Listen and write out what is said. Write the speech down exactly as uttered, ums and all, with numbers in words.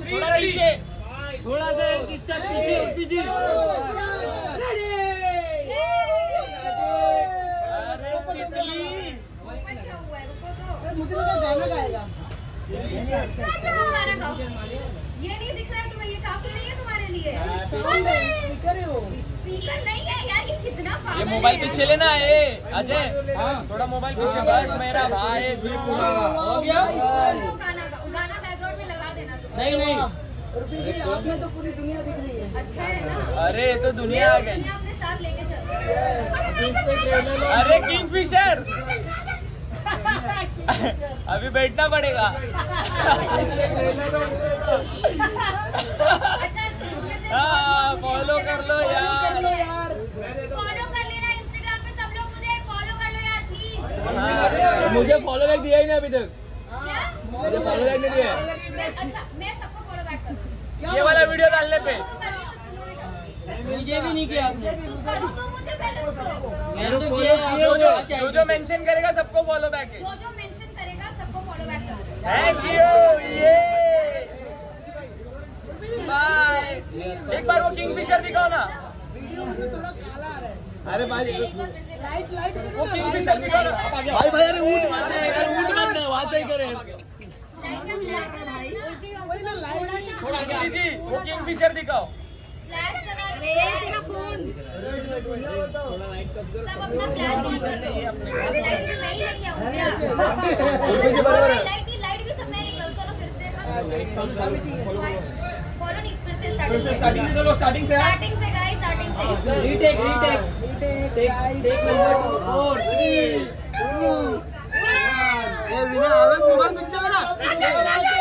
थोड़ा पीछे, थोड़ा सा एक स्टेप पीछे उर्फी जी। अरे तितली, मुझे लगा गाना गाएगा। गाना गाओ। ये नहीं दिख रहा है तुम्हें, ये काफी नहीं है तुम्हारे लिए। स्पीकर है वो। स्पीकर नहीं है यार, ये कितना पागल ये है मोबाइल यार। पीछे लेना है अजय, थोड़ा मोबाइल पीछे बस। मेरा भाई हो गया? गाना गाओ, गाना बैकग्राउंड में लगा देना तुम। नहीं नहीं, उर्फी जी आप में तो पूरी दुनिया दिख रही है। अच्छा है ना। अरे तो दुनिया आ गई। दुनिया अपने साथ लेके चलते हैं। अरे किंगफिशर, अभी बैठना पड़ेगा। अच्छा हाँ फॉलो कर लो कर यार। लो यार। फॉलो कर लेना इंस्टाग्राम पे, सब लोग मुझे फॉलो कर लो यार प्लीज। हाँ, मुझे फॉलो बैक दिया ही नहीं अभी तक, क्या? मुझे फॉलो बैक नहीं दिया। मैं अच्छा मैं सबको फॉलो बैक करूंगी। ये वाला वीडियो डालने पे तुम कर रही हो, तुम भी करूंगी। मुझे भी नहीं किया आपने। तुम करो तो मुझे पहले तुम करो। मैंने तो किया है। जो जो जो जो मेंशन करेगा सबको फॉलो बैक है। जो जो मेंशन करेगा सबको फॉलो बैक करो। Thank you. ये बाय। एक बार वो किंगफिशर दिखाओ ना। वीडियो में तो थोड़ा काला आ रहा है। अरे भाई एक बार फिर से लाइट लाइट करो वो ना, किंगफिशर लाइट। दिखाओ ना। भाई भाई अरे ऊँट मत दे यार, ऊँट मत दे, वहाँ से ही करे। लाइट का फ्लैश भाई। वही ना लाइट ही। थोड़ा जी वो किंगफिशर दिखाओ। फ्लैश चला रे तेरा फोन। सब अपना फ्लैश ऑन कर लो। लाइट भी मैं ही लेके आऊंगी। लाइट ही लाइट भी सब मैं निकल। चलो फिर से फॉलो नहीं, फिर से स्टार्टिंग से चलो स्टार्टिंग से। स्टार्टिंग से गाइस, स्टार्टिंग से। Retake retake take take number four three two. ये बिना आवाज मोबाइल में चला ना।